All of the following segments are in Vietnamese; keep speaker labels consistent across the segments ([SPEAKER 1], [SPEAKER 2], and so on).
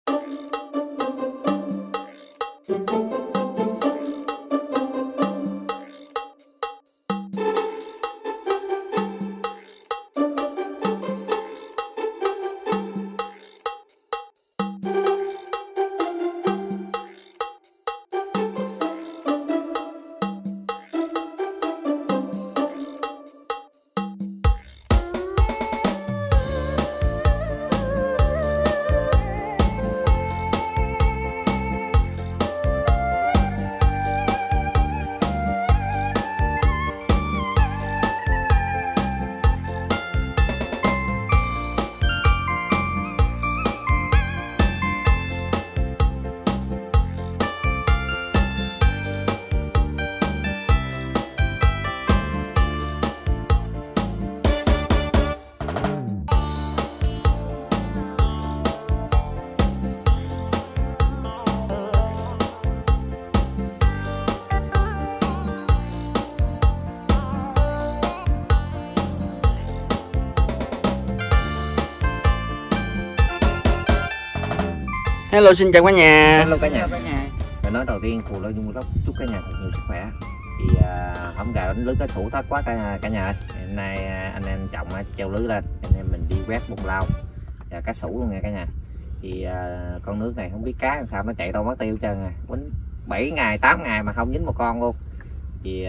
[SPEAKER 1] Hello, xin chào cả nhà.
[SPEAKER 2] Hello cả nhà. Và nói đầu tiên Cù Lao Dung Vlog chúc cả nhà thật nhiều sức khỏe. Thì hổng gà đánh lưới cá sủ thất quá cả nhà ơi. Hôm nay anh em Trọng treo lưới lên, anh em mình đi quét bông lau và cá sủ luôn nha cả nhà. Thì con nước này không biết cá làm sao nó chạy đâu mất tiêu trơn à. Quýnh 7 ngày 8 ngày mà không dính một con luôn. Thì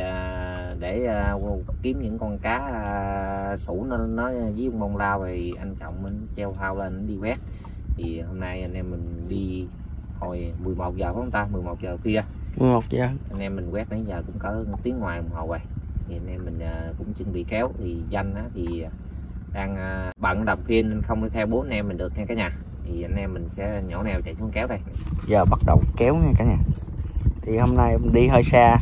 [SPEAKER 2] để kiếm những con cá sủ nó với bông lau thì anh Trọng mình treo phao lên đi quét. Thì hôm nay anh em mình đi hồi 11 giờ phải không ta? 11 giờ kia.
[SPEAKER 1] 11 giờ.
[SPEAKER 2] Anh em mình quét đến giờ cũng có tiếng ngoài đồng hồ rồi. Thì anh em mình cũng chuẩn bị kéo. Thì Danh thì đang bận đập phim nên không đi theo bố anh em mình được nha cả nhà. Thì anh em mình sẽ nhỏ nèo chạy xuống kéo đây.
[SPEAKER 1] Giờ bắt đầu kéo nha cả nhà. Thì hôm nay mình đi hơi xa.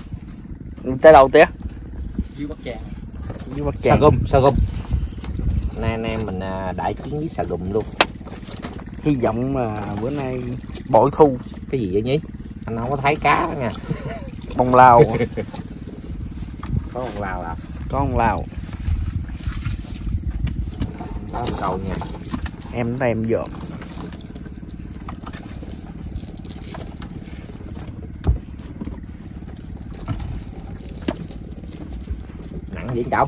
[SPEAKER 1] Tới đâu tía?
[SPEAKER 2] Dưới Bắc Tràng.
[SPEAKER 1] Dưới Bắc Tràng.
[SPEAKER 2] Sa Gum. Nay anh em mình đại chiến với Sa Gum luôn.
[SPEAKER 1] Hy vọng mà bữa nay bội thu.
[SPEAKER 2] Cái gì vậy nhí? Anh không có thấy cá đó nha.
[SPEAKER 1] Bông lau.
[SPEAKER 2] Có bông lau à?
[SPEAKER 1] Có bông lau.
[SPEAKER 2] Có một câu nha.
[SPEAKER 1] Em đây em dọn.
[SPEAKER 2] Nặng vậy Trọng?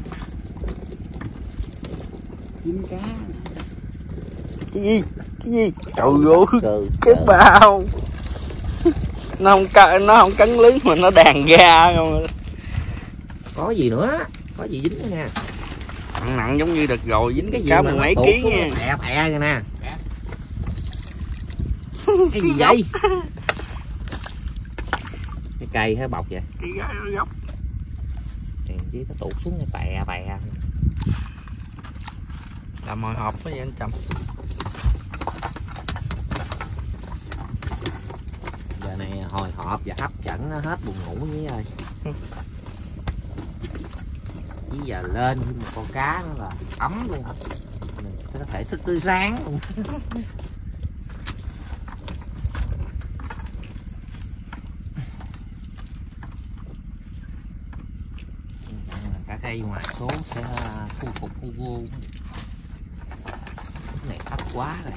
[SPEAKER 1] Dính cá. Cái gì? Trời ơi, cái
[SPEAKER 2] Cừ.
[SPEAKER 1] bao nó không cắn lưới mà nó đàn ra không.
[SPEAKER 2] Có gì nữa? Có gì dính nữa nha.
[SPEAKER 1] Nặng giống như đợt rồi dính
[SPEAKER 2] Cái gì
[SPEAKER 1] cá
[SPEAKER 2] mà
[SPEAKER 1] mười mấy ký nha.
[SPEAKER 2] Tẹ rồi nè. Cái gì vậy? Cái cây hay bọc vậy?
[SPEAKER 1] Cái gái nó gốc.
[SPEAKER 2] Thì chứ nó tụt xuống tè.
[SPEAKER 1] Làm hồi hộp với vậy anh Trầm.
[SPEAKER 2] Giờ này hồi hộp và hấp dẫn nó hết buồn ngủ với ơi. Chỉ giờ lên với một con cá nữa là ấm luôn. Mình có thể thức tới sáng luôn. Cả cây ngoài số sẽ khu phục khu vô. Cái này thấp quá rồi.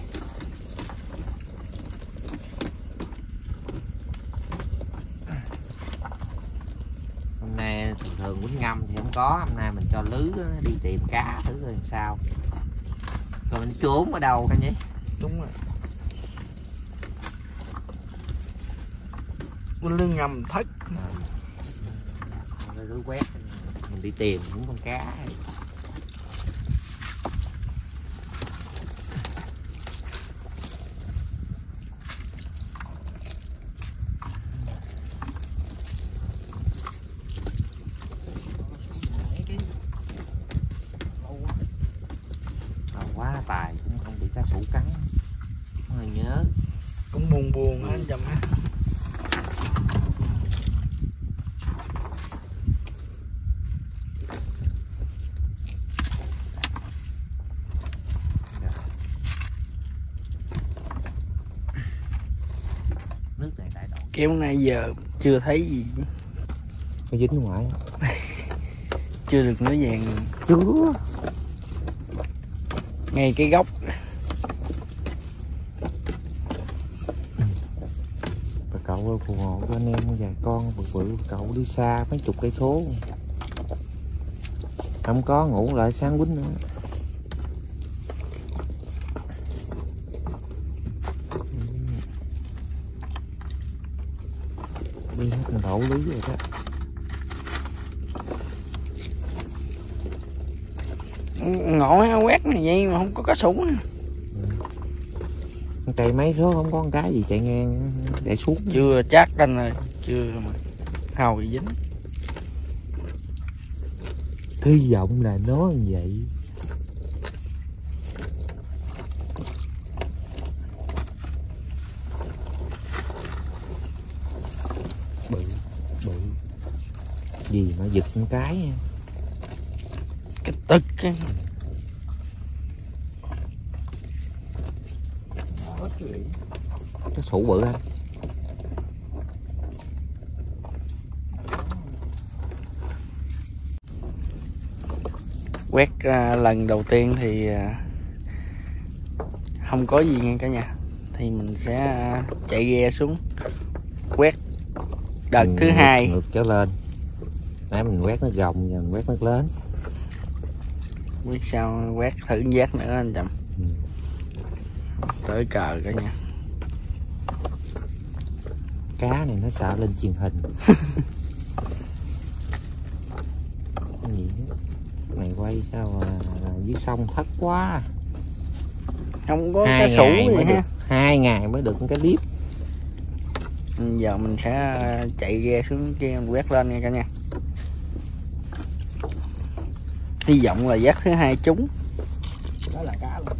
[SPEAKER 2] Hôm nay thường quýnh ngâm thì không có, hôm nay mình cho lưới đi tìm cá thử coi làm sao. Rồi mình trốn ở đâu cả nhỉ?
[SPEAKER 1] Đúng rồi. Lưới ngầm thất.
[SPEAKER 2] Lưới quét mình đi tìm những con cá. Quá tài cũng không bị cá sủ cắn. Hơi nhớ.
[SPEAKER 1] Cũng buồn á anh Trầm ha.
[SPEAKER 2] Nước này đại độ.
[SPEAKER 1] Kéo nay giờ chưa thấy gì.
[SPEAKER 2] Có dính ngoài.
[SPEAKER 1] Chưa được nữa vàng.
[SPEAKER 2] Chưa.
[SPEAKER 1] Ngay cái gốc.
[SPEAKER 2] cậu ơi, phù hộ cho anh em và con bự bự cậu đi xa mấy chục cây số, không có ngủ lại sáng quýnh nữa. Đi hết thành thổ lý rồi đó.
[SPEAKER 1] Ngộ quét này vậy mà không có cá sủng.
[SPEAKER 2] Cây mấy số không có con cái gì chạy ngang để xuống.
[SPEAKER 1] Chưa chắc anh ơi, chưa mà hầu bị dính.
[SPEAKER 2] Hy vọng là nó như vậy. Bự gì mà giật con cái nha.
[SPEAKER 1] Cái tức á.
[SPEAKER 2] Cái sủ bự anh.
[SPEAKER 1] Quét lần đầu tiên thì không có gì nghe cả nhà, thì mình sẽ chạy ghe xuống quét đợt thứ hai
[SPEAKER 2] ngược trở lên. Nãy mình quét nước gồng, giờ mình quét nước lớn.
[SPEAKER 1] Biết sao quét thử giác nữa anh Trầm. Tới cờ cả nhà.
[SPEAKER 2] Cá này nó sợ lên truyền hình. Cái gì đó? Này quay sao mà dưới sông thất quá.
[SPEAKER 1] Không có cá sủ gì ha.
[SPEAKER 2] 2 ngày mới được cái clip.
[SPEAKER 1] Giờ mình sẽ chạy ghe xuống kia quét lên nha cả nhà. Hy vọng là giác thứ hai trúng. Đó là cá luôn.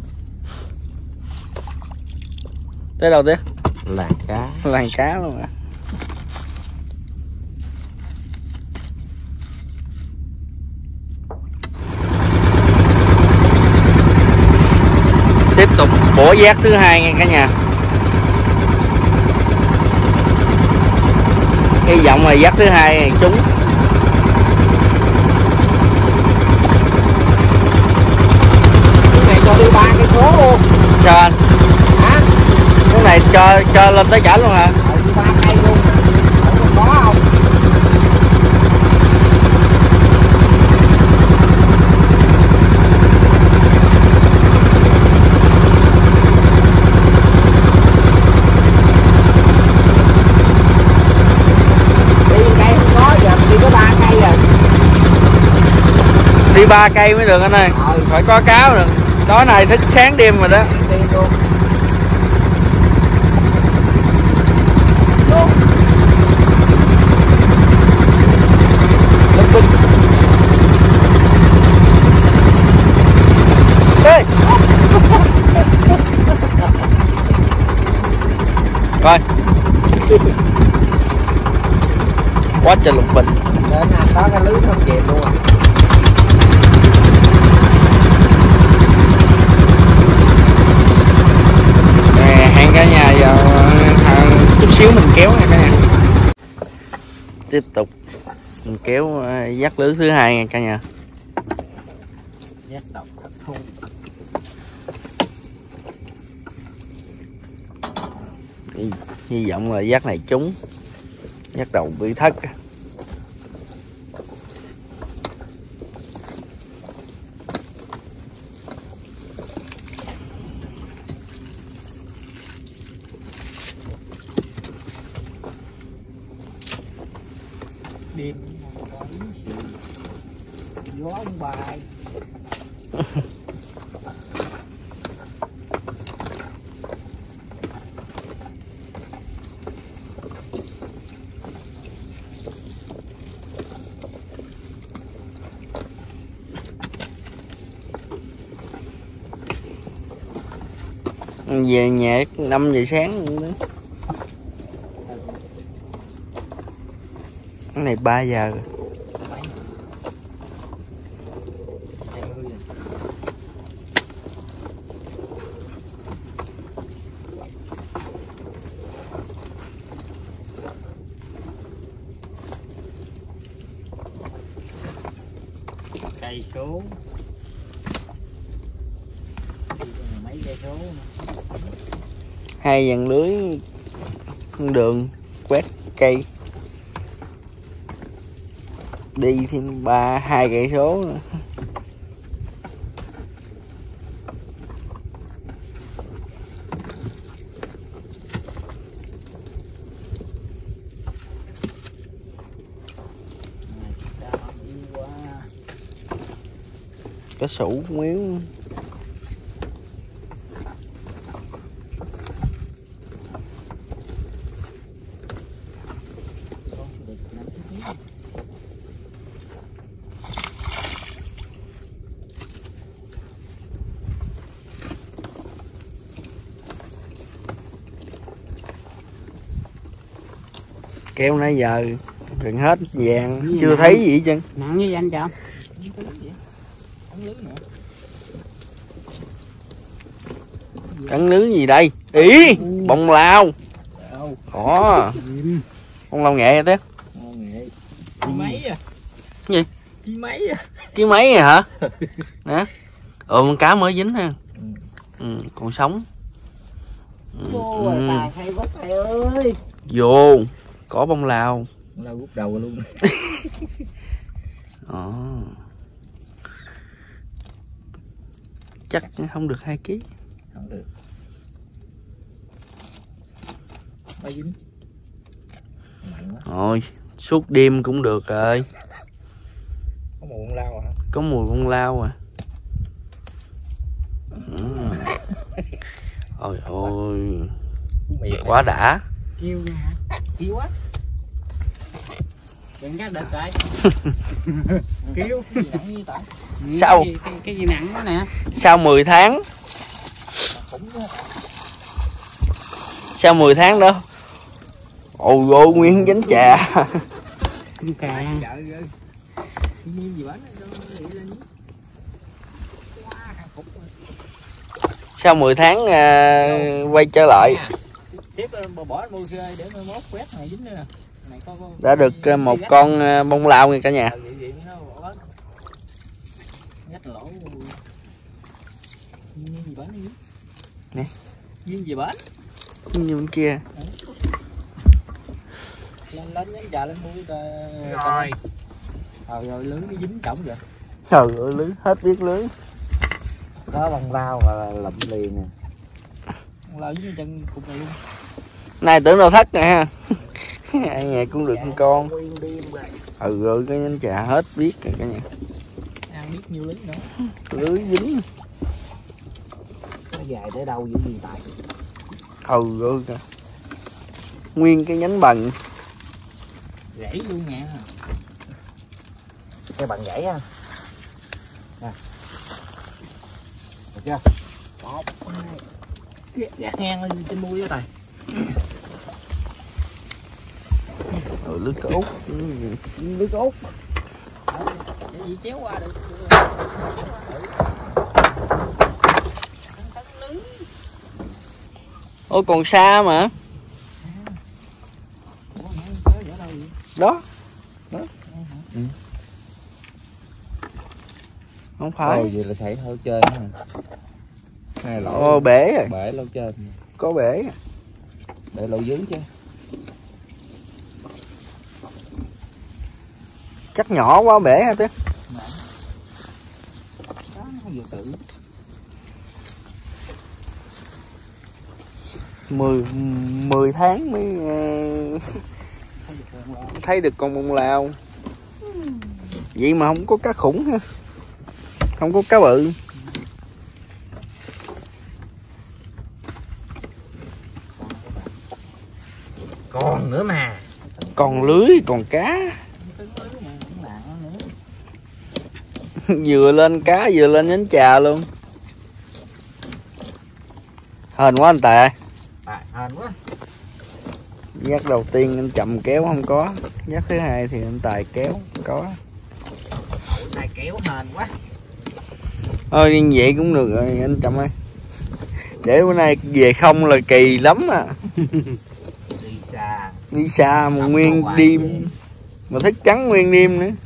[SPEAKER 1] Tới đâu tiếp?
[SPEAKER 2] Làng cá.
[SPEAKER 1] Làng cá luôn à. Tiếp tục bổ giác thứ hai nha cả nhà. Hy vọng là giác thứ hai trúng.
[SPEAKER 2] Cái này cho đi 3 cây số luôn.
[SPEAKER 1] Sao anh?
[SPEAKER 2] Hả?
[SPEAKER 1] Cái này cho lên tới chảnh luôn hả?
[SPEAKER 2] Đi 3 cây luôn. Không có không?
[SPEAKER 1] Đi 3 cây mới được anh ơi. Phải có cáo được. Đó này thức sáng đêm rồi đó. Ê. Coi. Quá trời lục bình.
[SPEAKER 2] Để nè, có cái lưới không chìm luôn à.
[SPEAKER 1] Hẹn cả nhà giờ chút xíu mình kéo nha cả nhà. Tiếp tục mình kéo dắt lưới thứ hai nha cả nhà.
[SPEAKER 2] Dắt độc thật thu.
[SPEAKER 1] Hy vọng là dắt này trúng. Dắt đầu bị thất.
[SPEAKER 2] Đêm có yếu gì gió ông bài.
[SPEAKER 1] Về nhà 5 giờ sáng nữa. Cái này 3 giờ rồi.
[SPEAKER 2] Cây số mấy cây số
[SPEAKER 1] 2 dàn lưới đường quét cây. Đi thêm 2 cây số nữa. Cá sủ miếng. Kéo nãy giờ gần hết vàng chưa thấy gì hết trơn.
[SPEAKER 3] Nặng như anh chồng.
[SPEAKER 1] Cắn nướng gì đây? Ý, bông lao. Ồ, bông lao nghệ thế.
[SPEAKER 3] Mấy à?
[SPEAKER 1] Gì?
[SPEAKER 3] Ký mấy à?
[SPEAKER 1] Ký mấy rồi hả? Nè. Con cá mới dính ha. Còn sống.
[SPEAKER 3] Tài hay quá thầy ơi.
[SPEAKER 1] Vô, có bông lao.
[SPEAKER 2] Lao rút đầu luôn.
[SPEAKER 1] Chắc không được 2 kg.
[SPEAKER 2] Không được. Mới dính. Mạnh quá.
[SPEAKER 1] Rồi, suốt đêm cũng được rồi.
[SPEAKER 2] Có mùi bông lao hả?
[SPEAKER 1] Có mùi bông lao à. Ôi ôi, quá đã.
[SPEAKER 3] Kêu nha hả? Kêu quá. Đừng cắt được rồi. Kêu cái gì nặng như tỏi.
[SPEAKER 1] Sao?
[SPEAKER 3] Cái gì nặng đó nè.
[SPEAKER 1] Sau 10 tháng. Sau 10 tháng đó. Ôi ôi, nguyên bánh trà.
[SPEAKER 3] Con càng.
[SPEAKER 1] Sau 10 tháng quay trở lại.
[SPEAKER 3] Tiếp bỏ mua để mốt quét này dính nữa.
[SPEAKER 1] Đã được một con bông lao nha cả nhà. Nè.
[SPEAKER 3] Duyên gì bển?
[SPEAKER 1] Như bên kia.
[SPEAKER 3] Lên nhánh trà lên mua rồi. Rồi lưới nó dính trọng rồi.
[SPEAKER 1] Trời ơi, lưới hết biết lưới.
[SPEAKER 2] Có bông lao là lụm liền nè.
[SPEAKER 3] Bông lao dính chân cục này luôn.
[SPEAKER 1] Nay tưởng đâu thất nè ha. Ở nhà cũng được một con. Rồi cái nhánh trà hết biết rồi cả nhà.
[SPEAKER 3] Ăn biết nhiêu lưới nữa.
[SPEAKER 1] Lưới dính.
[SPEAKER 2] Nó dài tới đâu dữ gì tại.
[SPEAKER 1] Rồi kìa. Nguyên cái nhánh bằng.
[SPEAKER 3] Gãy luôn nha.
[SPEAKER 2] Cái bằng gãy ha. Nè. Được chưa?
[SPEAKER 3] 1, 2. Gạt ngang lên trên mũi đó tài.
[SPEAKER 1] Rồi lưới cá út.
[SPEAKER 2] Lưới cá út.
[SPEAKER 3] Để gì chéo qua được.
[SPEAKER 1] Ôi còn xa mà. Đó. Đó. Không phải.
[SPEAKER 2] Vậy là xảy hơi trên nè. Hai lỗ.
[SPEAKER 1] Ồ, bể rồi.
[SPEAKER 2] Bể lỗ trên.
[SPEAKER 1] Có bể.
[SPEAKER 2] Để lỗ dưới chứ.
[SPEAKER 1] Chắc nhỏ quá bể hả Tứ?
[SPEAKER 3] Đó nó vừa tự.
[SPEAKER 1] 10 tháng mới thấy được con bông lao. Vậy mà không có cá khủng ha. Không có cá bự.
[SPEAKER 2] Còn nữa mà.
[SPEAKER 1] Còn lưới, còn cá. Vừa lên cá vừa lên nhánh trà luôn. Hên quá anh Tài.
[SPEAKER 2] Hên quá.
[SPEAKER 1] Giác đầu tiên anh chậm kéo không có. Giác thứ hai thì anh Tài kéo có.
[SPEAKER 2] Tài kéo hên quá.
[SPEAKER 1] Thôi như vậy cũng được rồi anh Chậm ơi. Để bữa nay về không là kỳ lắm à. Đi xa mà nguyên đêm. Mà thức trắng nguyên đêm nữa.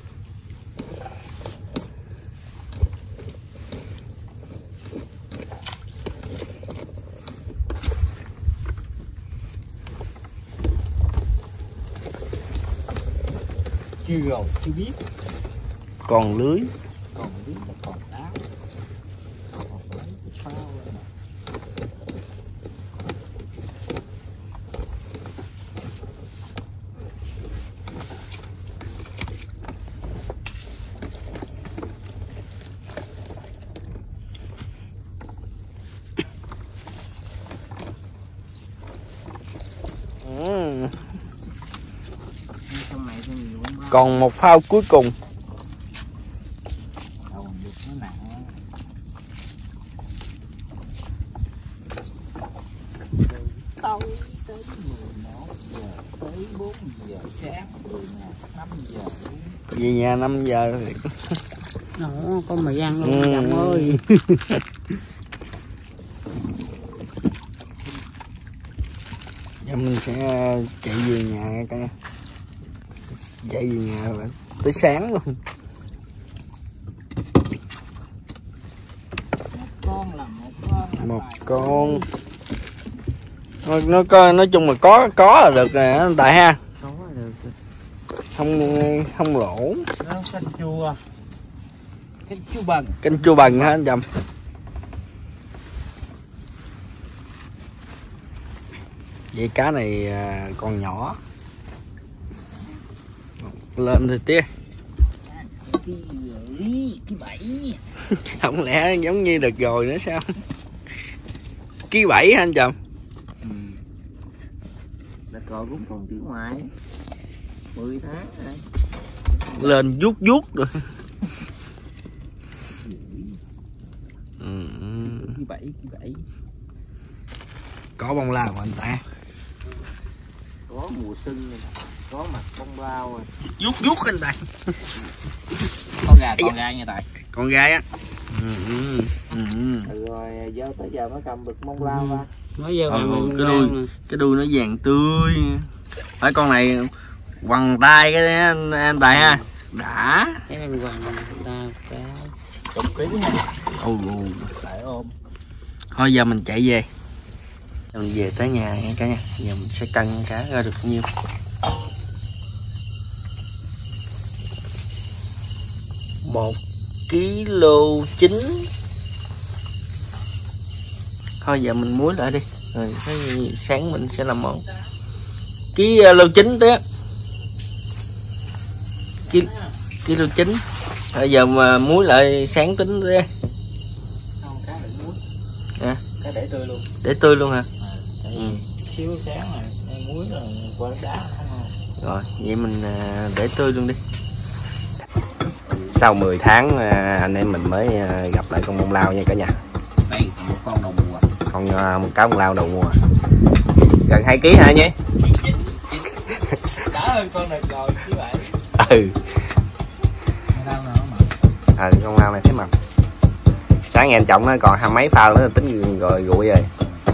[SPEAKER 3] chưa rồi, chưa biết.
[SPEAKER 1] Còn lưới.
[SPEAKER 3] Còn lưới là còn đá. Còn lấy cái phao lên.
[SPEAKER 2] Trong này có nhiều lắm.
[SPEAKER 1] Còn một phao cuối cùng.
[SPEAKER 3] Đâu được nó nặng. Tôi tới 11 giờ tới 4 giờ sáng, 5 giờ.
[SPEAKER 1] Về nhà 5 giờ.
[SPEAKER 3] Nó có mì ăn luôn chồng ơi.
[SPEAKER 1] Giờ mình sẽ chạy về nhà nha cả nhà. Chạy về nhà rồi tới sáng luôn.
[SPEAKER 3] Con là một con.
[SPEAKER 1] Một con. Nó có, nói chung là có là được nè anh Tài ha.
[SPEAKER 3] Có được.
[SPEAKER 1] Không lỗ.
[SPEAKER 3] Nó canh chua. Canh chua bằng.
[SPEAKER 1] Canh chua bằng hả anh Trầm? Vậy cá này còn nhỏ. Lên thì tía.
[SPEAKER 3] Cái bẫy.
[SPEAKER 1] Không lẽ giống như đợt rồi nữa sao? Ký 7 hả anh Trầm?
[SPEAKER 2] Đợt rồi cũng còn tiếng ngoài 10 tháng rồi.
[SPEAKER 1] Lên vuốt rồi.
[SPEAKER 3] Cái bẫy.
[SPEAKER 1] Có bông lao anh ta.
[SPEAKER 2] Có mùa xuân rồi, có mặt bông lao rồi.
[SPEAKER 1] Vuốt anh ta.
[SPEAKER 3] Con gà nha Tài.
[SPEAKER 1] Con gái á.
[SPEAKER 2] Rồi giờ tới giờ mới cầm được bông lao ra.
[SPEAKER 3] Mới giờ
[SPEAKER 1] cái đuôi nó vàng tươi. Phải con này quằn tay cái anh Tài ha. Đã.
[SPEAKER 3] Cái này quằn ta cái chục ký nha. Tại ôm.
[SPEAKER 1] Thôi giờ mình chạy về. Mình về tới nhà nha cả nhà. Giờ mình sẽ cân cá ra được nhiêu. Một kilo 9. Thôi giờ mình muối lại đi. Rồi cái gì sáng mình sẽ làm món. Kilo 9 té. Kilo 9. Bây giờ mà muối lại sáng tính đi.
[SPEAKER 3] Không, cá đừng muối.
[SPEAKER 1] À.
[SPEAKER 3] Cá để tươi luôn.
[SPEAKER 1] Để tươi luôn hả?
[SPEAKER 3] Xíu sáng rồi, muối rồi qua đá không.
[SPEAKER 1] Rồi, vậy mình để tươi luôn đi. Sau 10 tháng anh em mình mới gặp lại con bông lao nha cả nhà.
[SPEAKER 2] Đây một con đầu mùa.
[SPEAKER 1] Một cá bông lao đầu mùa. Gần 2 kg hả nhé?
[SPEAKER 3] Đã hơn con này rồi chứ vậy.
[SPEAKER 1] Ừ. Con lao này thấy mập. Sáng nghe anh Trọng nó còn 20 mấy phao nữa tính rồi gụi rồi.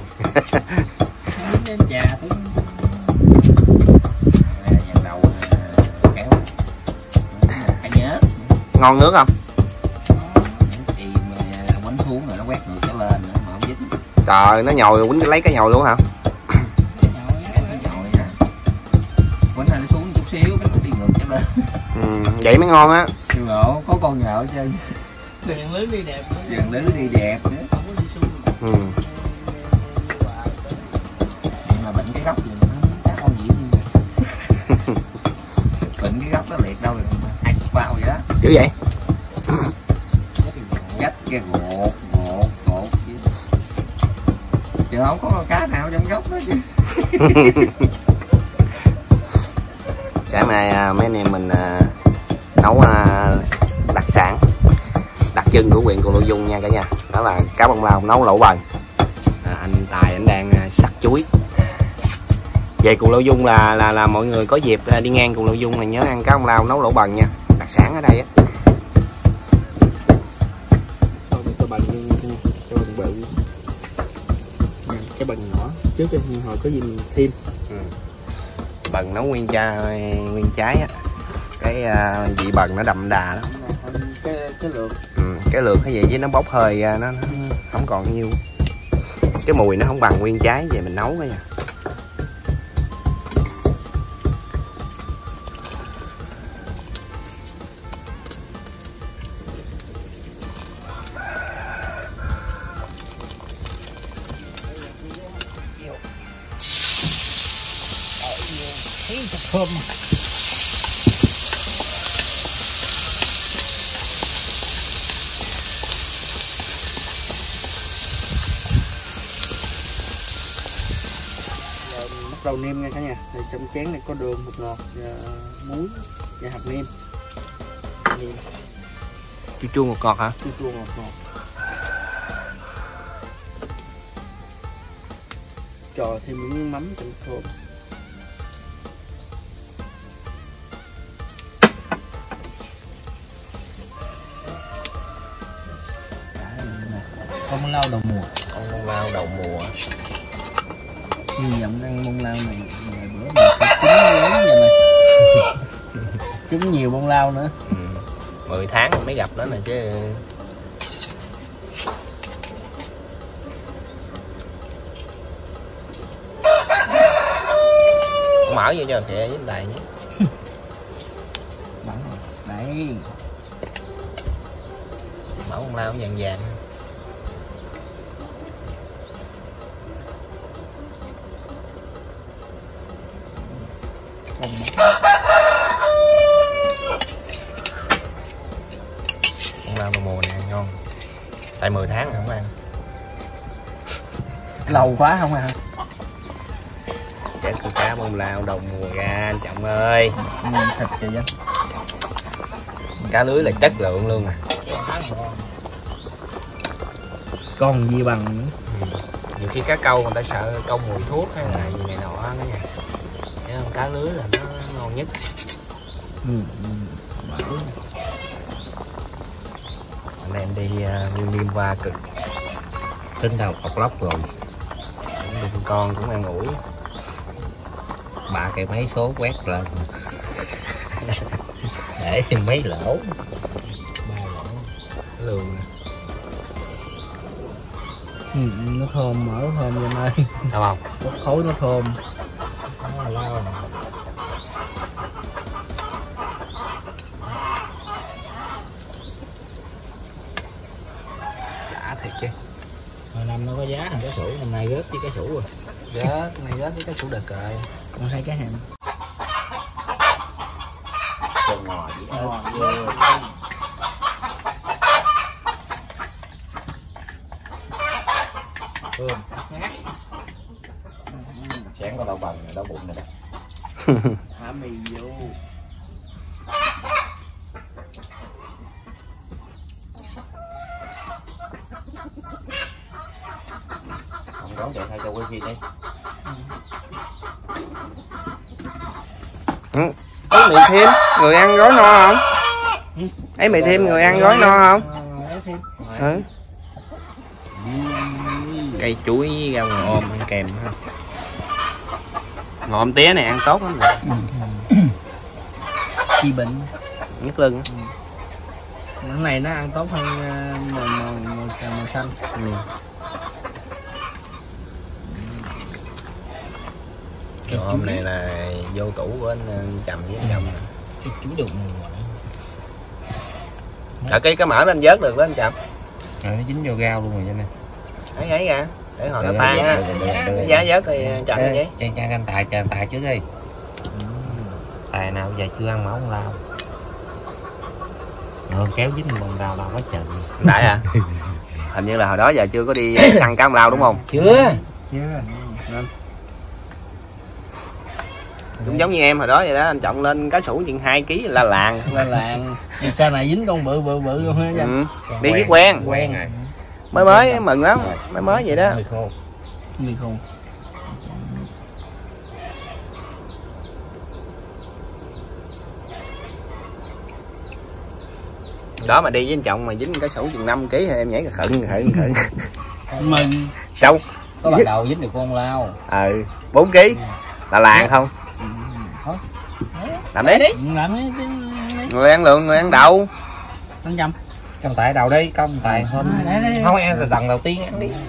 [SPEAKER 1] Ngon nước không?
[SPEAKER 2] Thì quánh xuống rồi nó quét ngược cái lên nữa mà không dính.
[SPEAKER 1] Trời, nó nhồi quýnh lấy cái nhồi luôn hả?
[SPEAKER 2] Quánh nó xuống chút xíu nó đi ngược cái lên.
[SPEAKER 1] Vậy mới ngon á.
[SPEAKER 2] Ngộ, có con nhậu chơi.
[SPEAKER 3] Dàn lưới đi đẹp.
[SPEAKER 2] Dàn lưới đi đẹp nữa.
[SPEAKER 3] Không có đi xung.
[SPEAKER 2] Nhưng mà bệnh cái góc gì nó cá con gì gì. Bệnh cái góc nó liệt đâu rồi. 20 bao vậy đó.
[SPEAKER 1] Kiểu vậy.
[SPEAKER 2] Gách cái gột chứ không có con cá nào trong góc đó chứ.
[SPEAKER 1] Sáng nay mấy anh em mình nấu đặc sản đặc trưng của huyện Cù Lao Dung nha cả nhà. Đó là cá bông lao nấu lẩu bần. Anh Tài anh đang sắc chuối. Về Cù Lao Dung là mọi người có dịp đi ngang Cù Lao Dung là nhớ ăn cá bông lao nấu lẩu bần nha. Đặc sản ở đây á. Cái bần cho bần bự. Cái bần nhỏ trước đi hồi có gì mình thêm. Bần nấu nguyên trái á. Cái vị bần nó đậm đà lắm.
[SPEAKER 3] Cái lượt.
[SPEAKER 1] Cái lượt cái gì với nó bốc hơi ra nó không còn nhiêu. Cái mùi nó không bằng nguyên trái về mình nấu đó nha.
[SPEAKER 3] thơm. Bắt đầu nêm nha cả nhà. Thì trong chén này có đường, bột ngọt, muối và hạt nêm.
[SPEAKER 1] Chua chua ngọt ngọt hả?
[SPEAKER 3] Chua chua ngọt ngọt. Cho thêm những miếng mắm cho thơm. Con bông lao đầu mùa.
[SPEAKER 1] Con bông lao đầu mùa.
[SPEAKER 3] Hy vọng ăn bông lao này vài bữa mình sẽ trứng lớn vậy này. Trứng nhiều bông lao nữa.
[SPEAKER 1] 10 tháng mới gặp nó nè chứ. Mở vô cho kìa với đầy nhé.
[SPEAKER 3] Đấy.
[SPEAKER 1] Mở bông lao vàng vàng. Bông lao đầu mùa nè ngon. Tại 10 tháng rồi không ăn.
[SPEAKER 3] Lâu quá không ăn.
[SPEAKER 1] Chén con cá bông lao đầu mùa ra anh Trọng ơi.
[SPEAKER 3] Thịt kìa chứ.
[SPEAKER 1] Cá lưới là chất lượng luôn à.
[SPEAKER 3] Còn gì bằng.
[SPEAKER 1] Nhiều khi cá câu người ta sợ câu mùi thuốc hay là gì này nọ đó nha. Chứ cá lưới là nó ngon nhất. Anh em đi Liêm qua cực
[SPEAKER 2] Tính đầu ọc lóc rồi.
[SPEAKER 1] Con cũng ăn ủi.
[SPEAKER 2] 3 cái máy số quét lên để thêm mấy lỗ.
[SPEAKER 1] 3 lỗ lường.
[SPEAKER 3] Nó thơm, mỡ thơm vậy này.
[SPEAKER 1] Đúng không?
[SPEAKER 3] Bốc khối nó thơm.
[SPEAKER 1] Đã thiệt chứ.
[SPEAKER 3] Hồi năm nó có giá thằng cá sủ, năm nay rớt với cá sủ rồi.
[SPEAKER 1] Rớt, này rớt với cá sủ đực rồi.
[SPEAKER 3] Còn 2 cái hàm.
[SPEAKER 1] Sườn ngò với ớt.
[SPEAKER 3] Thơm.
[SPEAKER 2] Chén có đau bằng, đau bụng này đó.
[SPEAKER 3] Thả mì vô.
[SPEAKER 2] Không đón chạy thay cho quý vị đi.
[SPEAKER 1] Ấy mì thêm, người ăn gói no không? Ấy mì thêm, người ăn gói no không? Ừ. Cây chuối với rau ngò ôm ăn kèm ha. Ngò ôm tía này ăn tốt lắm.
[SPEAKER 3] Chi bệnh.
[SPEAKER 1] Nhức lưng.
[SPEAKER 3] Cái này nó ăn tốt hơn màu xanh.
[SPEAKER 1] Ngò ôm này là vô tủ của anh Trầm với anh Trầm.
[SPEAKER 3] Cái chuối được mùa.
[SPEAKER 1] Cái mỡ anh vớt được đó anh Trầm.
[SPEAKER 2] Nó dính vô rau luôn rồi vậy nè.
[SPEAKER 1] Ấy ra để hồi nó tan ha. Giá vớt thì Trầm như vậy.
[SPEAKER 2] Cho anh Tài trước đi. Tài nào giờ chưa ăn mẫu lao. Rồi kéo dính bông lao đâu quá trời.
[SPEAKER 1] Đại à? Hình như là hồi đó giờ chưa có đi săn cá lao đúng không?
[SPEAKER 2] Chưa.
[SPEAKER 1] Cũng giống như em hồi đó vậy đó, anh Trọng lên cá sủ chừng 2 kg là làng.
[SPEAKER 3] Là làng. Thì sau này dính con bự luôn ha.
[SPEAKER 1] Đi với quen
[SPEAKER 3] rồi.
[SPEAKER 1] Mới mừng lắm, mới vậy đó.
[SPEAKER 3] Mì khô.
[SPEAKER 1] Đó mà đi với anh Trọng mà dính cá sủ chừng 5 kg thì em nhảy khẩn.
[SPEAKER 3] Mừng.
[SPEAKER 1] Xong.
[SPEAKER 3] Có bắt đầu dính được con lao.
[SPEAKER 1] 4 kg là làng không? Làm đi. Người ăn lượng, người ăn đậu.
[SPEAKER 2] Công Tài đầu đi, công Tài không. Không ăn từ lần đầu tiên ăn đi.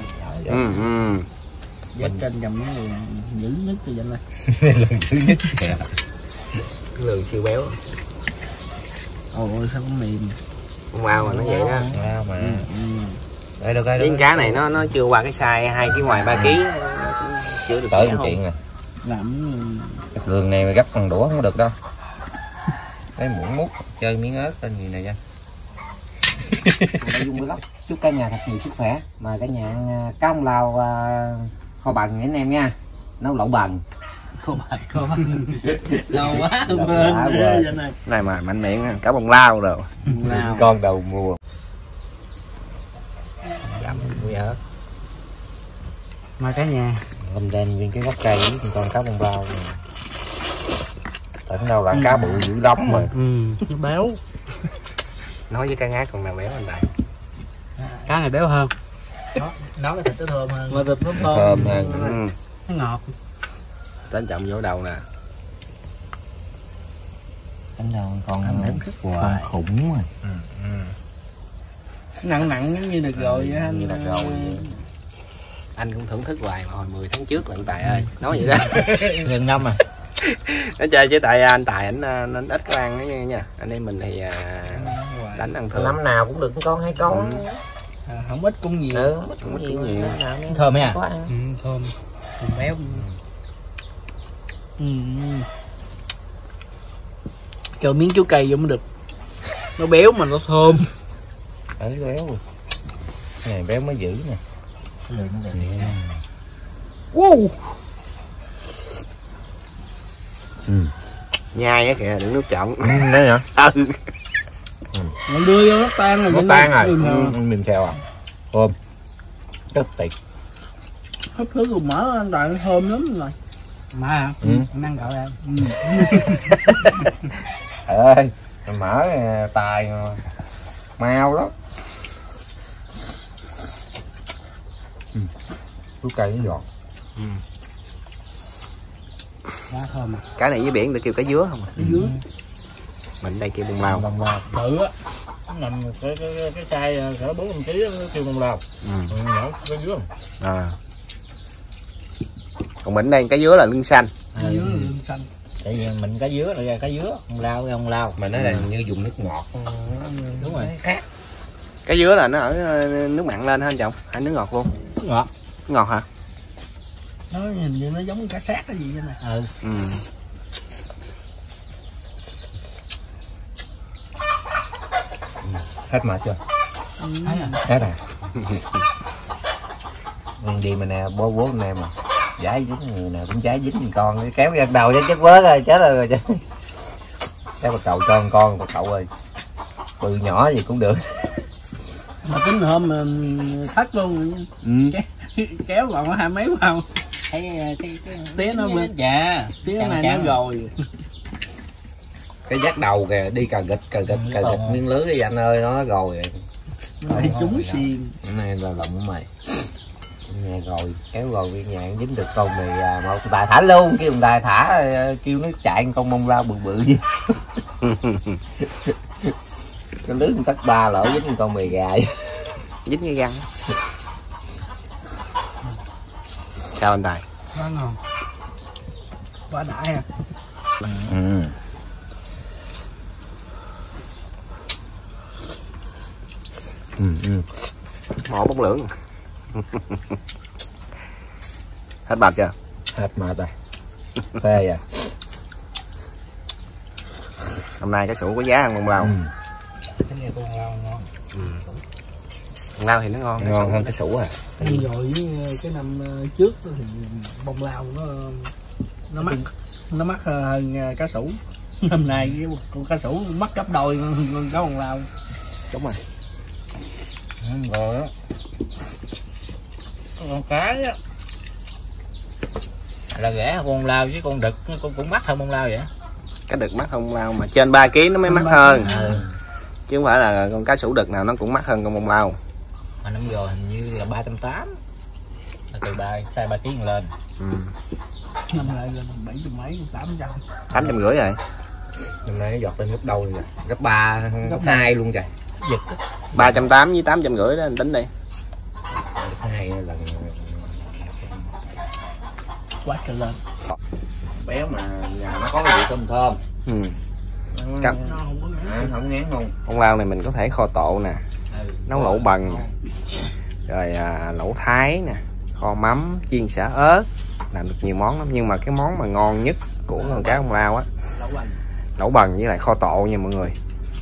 [SPEAKER 3] Dắt trên dầm nó dữ nhất cho vậy này.
[SPEAKER 2] Lần thứ nhất kìa.
[SPEAKER 1] Cái lường siêu béo.
[SPEAKER 3] Ôi sao cũng mềm.
[SPEAKER 1] Không bao mà nó vậy đó.
[SPEAKER 2] Mà. Đây được
[SPEAKER 1] cái cá này nó chưa qua cái size 2 kg ngoài 3 kg chưa được
[SPEAKER 2] tới chuyện à.
[SPEAKER 3] làm
[SPEAKER 2] Đường này mà gấp bằng đũa không được đâu. Cái muỗng mút chơi miếng ớt tên gì này nha. Dung Vlog chúc cả nhà thật nhiều sức khỏe, mà cả nhà ăn cá ông lao kho bằng anh em nha, nấu lẩu bằng.
[SPEAKER 3] Kho bằng lâu quá quên
[SPEAKER 1] này mà mạnh miệng cá bông lao rồi.
[SPEAKER 2] Con đầu mùa làm muối ớt
[SPEAKER 3] mà cả nhà
[SPEAKER 2] hôm lên viên cái gốc cây với con cá bông lao này. Tỉnh đâu là cá bự dữ lắm rồi.
[SPEAKER 3] Nó béo.
[SPEAKER 1] Nói với cá ngát còn nào béo anh Đại.
[SPEAKER 3] Cá này béo hơn. Nấu cái thịt nó thơm hơn. Mà thịt nó
[SPEAKER 2] Thơm hơn.
[SPEAKER 3] Nó ngọt.
[SPEAKER 1] Đến trọng vô đầu nè.
[SPEAKER 2] Tính đâu con khủng rồi.
[SPEAKER 3] Nặng giống như được rồi vậy anh.
[SPEAKER 1] Anh cũng thưởng thức hoài mà hồi 10 tháng trước lận Tài ơi, nói vậy đó.
[SPEAKER 2] Gần năm à.
[SPEAKER 1] Nó chơi với tại anh Tài anh ít có ăn đó nha. Anh em mình thì đánh ăn thường.
[SPEAKER 2] Năm nào cũng được con 2 con.
[SPEAKER 3] Không ít cũng nhiều.
[SPEAKER 2] Cũng nhiều. Thơm nha.
[SPEAKER 3] Thơm. Béo. Cho miếng chuối cây vô mới được. Nó béo mà nó thơm.
[SPEAKER 2] Béo rồi. Cái này béo mới dữ nè.
[SPEAKER 3] Wow.
[SPEAKER 1] Nhai á kìa, đừng nước trọng.
[SPEAKER 2] Đấy hả?
[SPEAKER 3] Mình đưa vô nó tan rồi.
[SPEAKER 2] Nó tan rồi. Mềm xèo à. Thơm. Rất tuyệt.
[SPEAKER 3] Hấp thứ rồi mở anh Tài nó thơm lắm rồi. Mà hả? Anh ăn gạo ra.
[SPEAKER 2] Ơi, mở Tài mau lắm. Chú cây nó giọt.
[SPEAKER 3] Quá thơm à.
[SPEAKER 1] Cá này với biển tôi kêu cá dứa không à?
[SPEAKER 3] Cá dứa.
[SPEAKER 1] Mình đây kêu bông lao.
[SPEAKER 2] Bông lao.
[SPEAKER 3] Bự á. Nằm cái chai cỡ 400 kg kêu bông lao. Nhỏ cá dứa.
[SPEAKER 1] Còn mình đây cá dứa là lưng xanh.
[SPEAKER 3] Cá dứa là lưng xanh.
[SPEAKER 2] Tại vì mình cá dứa là cá dứa, bông lao cái bông lao. Mà nó là như dùng nước ngọt. Đúng rồi. Khác.
[SPEAKER 1] Cá dứa là nó ở nước mặn lên hả anh chồng? Hay nước ngọt luôn?
[SPEAKER 3] Nước ngọt.
[SPEAKER 1] Ngọt hả?
[SPEAKER 3] Nó nhìn như nó giống cá sát cái gì vậy nè.
[SPEAKER 2] Hết mệt chưa? Hết à. Đi mà nè, bố anh em mà trái dính người nào cũng trái dính con, kéo ra đầu cho chết vớ rồi, chết rồi chứ. Kéo bà cậu cho con bà cậu ơi, bự nhỏ gì cũng được.
[SPEAKER 3] Mà tính hôm thắt luôn. Kéo còn có 20 mấy vào. Thấy tía nó bên dạ, tía này nó rồi.
[SPEAKER 2] Cái dắt đầu kìa, đi cà gịch miếng lưới đi anh ơi, nó rồi.
[SPEAKER 3] Nó trúng xiên.
[SPEAKER 2] Cái này là lộng của mày. Nhà rồi, kéo rồi viên nhà dính được con này một Tài thả luôn, kêu Tài thả kêu nó chạy con mông lao bự chứ. Cái lưới tắt 3 lỗ dính con mì gà.
[SPEAKER 1] Dính cái răng. Sao anh Tài?
[SPEAKER 3] Quá ngon. Quá đã ha.
[SPEAKER 1] Mỏ bóng lưỡng. Hết bạch chưa?
[SPEAKER 2] Hết mệt rồi. Phê à.
[SPEAKER 1] Hôm nay cái sủ có giá ăn bông lao.
[SPEAKER 3] Cái này con lao ngon.
[SPEAKER 1] Bông lao thì nó ngon
[SPEAKER 2] hơn cái sủ à.
[SPEAKER 3] Rồi với cái năm trước thì bông lao nó mắc hơn cá sủ. Năm nay con cá sủ mắc gấp đôi con cá bông lao.
[SPEAKER 1] Đúng rồi.
[SPEAKER 3] Rồi đó. Con cá á là rẻ con lao, với con đực con cũng mắc hơn bông lao vậy.
[SPEAKER 1] Cá đực mắc hơn bông lao mà trên 3 kg nó mới mắc hơn. Chứ không phải là con cá sủ đực nào nó cũng mắc hơn con bông lao.
[SPEAKER 2] Mà năm rồi hình như là 380. Từ size 3 kg lên.
[SPEAKER 3] Năm nay gần 700 mấy, 800.
[SPEAKER 1] 850 rồi.
[SPEAKER 2] Năm nay nó giọt lên gấp đôi rồi. Gấp 3, gấp 2 luôn trời.
[SPEAKER 3] Giật
[SPEAKER 1] 380 với 850 đó anh tính đi.
[SPEAKER 2] Gấp 2 lần
[SPEAKER 3] quá trời lên.
[SPEAKER 2] Béo mà nhà nó có cái vị thơm thơm. Không ngán luôn.
[SPEAKER 1] Bông lao này mình có thể kho tộ nè, nấu lẩu bần, rồi lẩu thái nè, kho mắm, chiên xả ớt, làm được nhiều món lắm, nhưng mà cái món mà ngon nhất của con cá bông lau á, lẩu bần với lại kho tộ nha mọi người.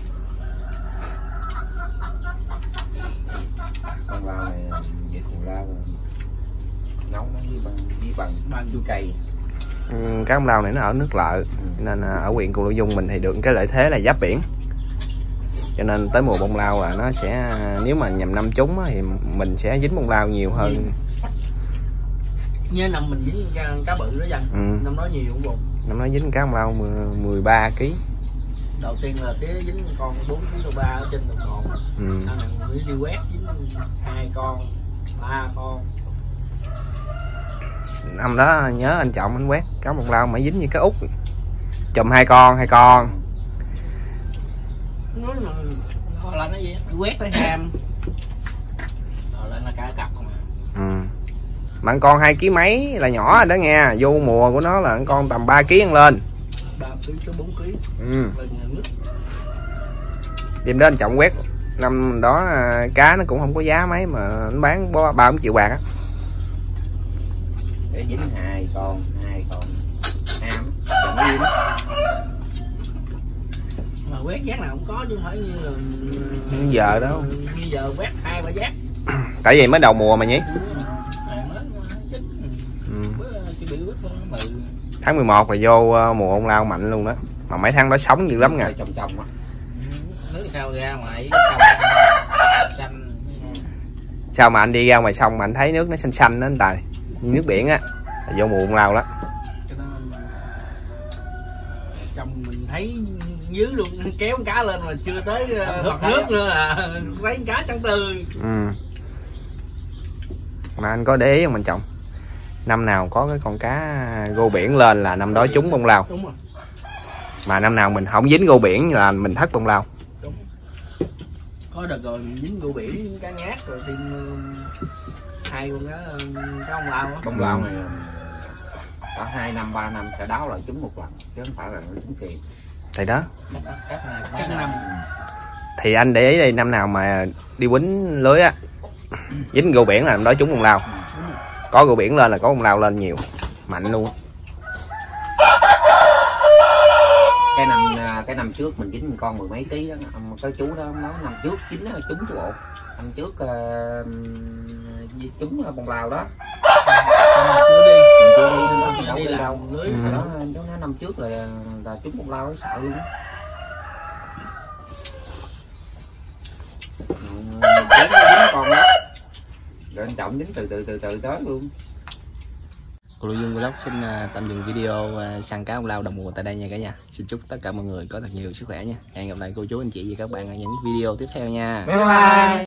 [SPEAKER 2] Con lao này vậy còn lao nấu nó với bằng chua cay.
[SPEAKER 1] Cá bông lau này nó ở nước Lợ, nên ở huyện Cù Lao Dung mình thì được cái lợi thế là giáp biển, cho nên tới mùa bông lau là nó sẽ, nếu mà nhằm năm trúng thì mình sẽ dính bông lau nhiều hơn.
[SPEAKER 3] Như năm mình dính cá bự đó dần, năm đó nhiều cũng bụng.
[SPEAKER 1] Năm đó dính cá bông lau 13 kg.
[SPEAKER 3] Đầu tiên là tía dính con 4 kg 3 ở trên đồng cồn. Sau này mới đi quét dính 2 con, 3 con.
[SPEAKER 1] Năm đó nhớ anh Trọng anh quét cá bông lau mà dính như cái út, chùm 2 con.
[SPEAKER 3] Nói là nó gì? Quét tới ham. Rồi lên là cá cặp không à.
[SPEAKER 1] Mà con 2 kg mấy là nhỏ rồi đó nghe, vô mùa của nó là con tầm 3 kg ăn lên.
[SPEAKER 3] 3 kg tới 4 kg.
[SPEAKER 1] Đêm đó anh Trọng quét, năm đó cá nó cũng không có giá mấy mà anh bán 3-4 triệu bạc á.
[SPEAKER 2] Để dính 2 con ham chẳng yên.
[SPEAKER 3] Mà quét giác nào cũng có chứ không phải như là
[SPEAKER 1] giờ đâu.
[SPEAKER 3] Bây giờ quét 2-3 giác.
[SPEAKER 1] Tại vì mới đầu mùa mà nhỉ. Tháng 11 là vô mùa bông lau mạnh luôn đó. Mà mấy tháng đó sống dữ lắm nha.
[SPEAKER 2] Trồng á.
[SPEAKER 3] Nước sao ra ngoài xanh.
[SPEAKER 1] Sao mà anh đi ra ngoài sông mà anh thấy nước nó xanh xanh đó anh Tài, như nước biển á, là vô mùa bông lau đó.
[SPEAKER 3] Chồng mình thấy dưới luôn, kéo cá lên mà chưa tới mặt nước nữa là thấy cá trắng tươi.
[SPEAKER 1] Mà anh có để ý không anh Trọng, năm nào có cái con cá rô biển lên là năm đó trúng bông lau.
[SPEAKER 3] Đúng rồi.
[SPEAKER 1] Mà năm nào mình không dính rô biển là mình thất bông lau.
[SPEAKER 3] Đúng. Có đợt rồi mình dính rô biển cá ngát rồi thêm 2 con cá bông lau á.
[SPEAKER 2] Bông lau này cả 2 năm 3 năm sẽ đáo lại trúng một lần chứ không phải là nó trúng tiền.
[SPEAKER 1] Thì đó.
[SPEAKER 3] Các năm.
[SPEAKER 1] Thì anh để ý đây, năm nào mà đi quýnh lưới á, dính rô biển là năm đó trúng bông lau. Có rô biển lên là có bông lau lên nhiều, mạnh luôn.
[SPEAKER 2] Cái năm trước mình dính con 10 mấy ký đó, cái chú đó nói năm trước chính nó trúng chứ bộ. Năm trước trúng bông lau đó. Chưa đi đâu. Đó chú nói năm trước là trúng bông lau sợ luôn. Dính con đó. Rồi anh Trọng dính từ tới luôn.
[SPEAKER 1] Cù Lao Dung Vlog xin tạm dừng video săn cá bông lau đầu mùa tại đây nha cả nhà. Xin chúc tất cả mọi người có thật nhiều sức khỏe nha. Hẹn gặp lại cô chú anh chị và các bạn ở những video tiếp theo nha.
[SPEAKER 2] Bye bye.